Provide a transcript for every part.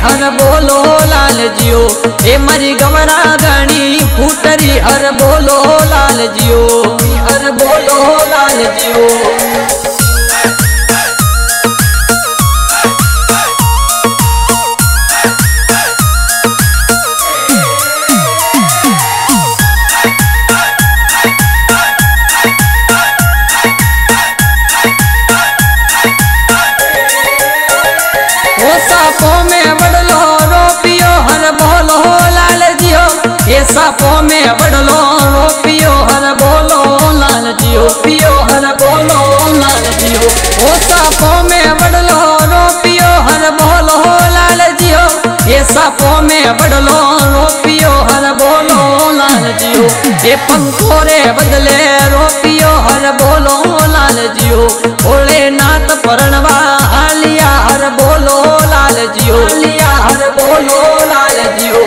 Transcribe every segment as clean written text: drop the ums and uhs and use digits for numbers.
हर बोलो लाल जियो। ए मारी गवरा गणी फूटरी हर बोलो लाल जियो, हर बोलो लाल जियो। सापों में बड़लो रोपियो हर बोलो लाल जियो। ये सापों में बड़लो रोपियो हर बोलो लाल जियो, पियो हर बोलो लाल जियो। ओ सापों में बड़लो रोपियो हर बोलो लाल जियो। ये सापों में बड़लो रोपियो हर बोलो लाल जियो। ये पंखोरे बदले रोपियो हर बोलो लाल जियो। ओले नाथ परणवा आलिया हर बोलो लाल जियो, लिया हर बोलो लाल जियो।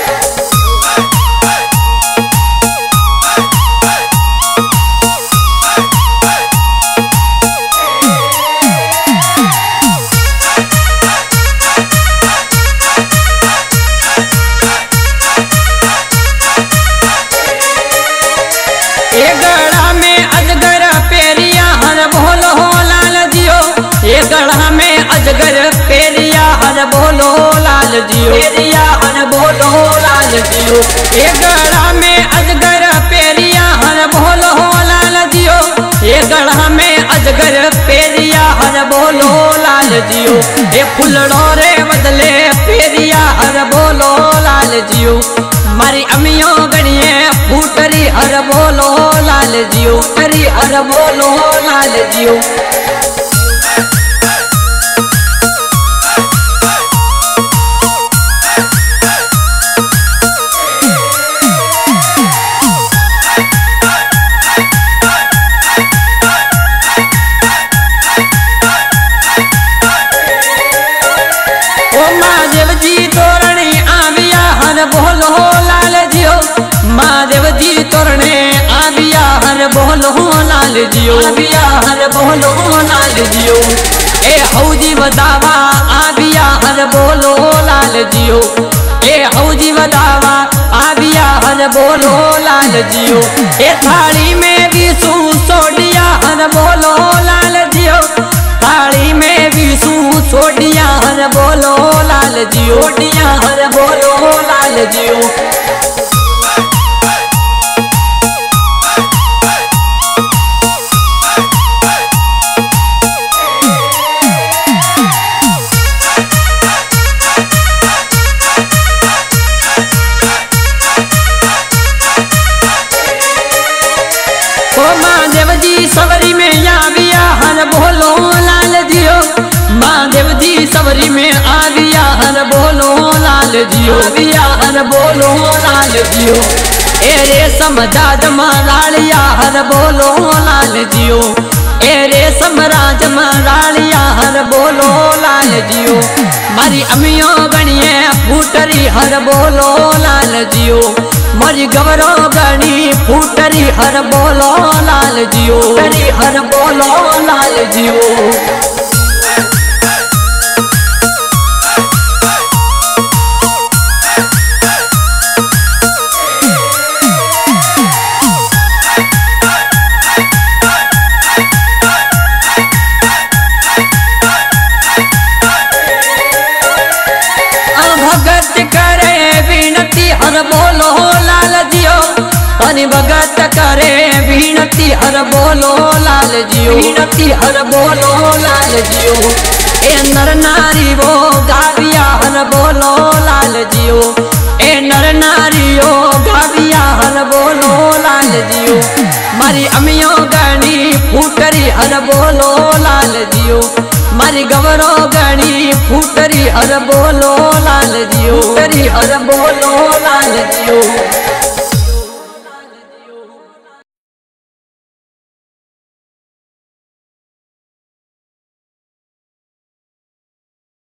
ए गड़ा में अजगर पेरिया हर बोलो लाल जियो। ए गड़ा में अजगर पेरिया हर बोलो लाल जियो, पेरिया हर बोलो लाल जियो। ए गड़ा में अजगर पेरिया हर बोलो लाल जियो। ए गड़ा में अजगर पेरिया हर बोलो लाल जियो। ए फुलड़ो रे बदले पेरिया हर बोलो लाल जियो। मारी अमियो गणिए फूटरी हर बोलो लाल जियो, हरी हर बोलो लाल जियो। महादेव जी तोरणे आविया हर बोलो लाल जियो। महादेव जी तोरणे आविया हर बोलो लाल जियो, आविया हर बोलो लाल जियो। ए हौजी वदावा आविया हर बोलो लाल जियो। ए हौजी वदावा आविया हर बोलो लाल जियो। ए थाली में विसु सोडिया हर बोलो लाल जियो। थाली में विसु सोडिया हर बोलो लाल जियो, सोडिया हर बोलो लाल जियो। महादेव जी सवरी में आविया हर बोलो लाल जियो। महादेव जी सवरी में आविया हर बोलो लाल जियो, आविया हर बोलो लाल जियो। ए रेशम जाज महारालिया हर बोलो लाल जियो। ए रेशम राज महारालिया हर बोलो लाल जियो। मारी अमियो गणिए फूटरी हर बोलो लाल जियो। मारी गवरो गणी फूटरी हर बोलो लाल जियो, हरी हर बोलो लाल जियो। भगत करे विनती हर बोलो लाल जियो। तनि भगत करे विनती हर बोलो लाल जियो, विनती हर बोलो लाल जियो। ए नर नारी वो गाविया हर बोलो लाल जियो। ए नर नारियो गाविया हर बोलो लाल जियो। मारी अमियो गणी फूटरी हर बोलो लाल जियो। मारी गवरो गणी फूटरी हर बोलो लाल जियो, हरी हर बोलो लाल जियो।